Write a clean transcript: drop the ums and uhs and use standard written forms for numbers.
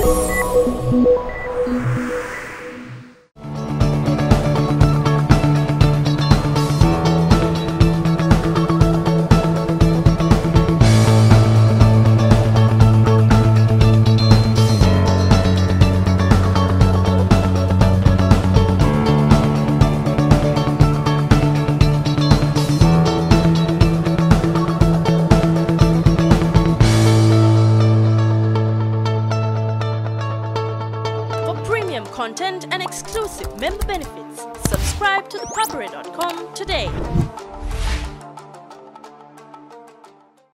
Content and exclusive member benefits. Subscribe to ThePapare.com today.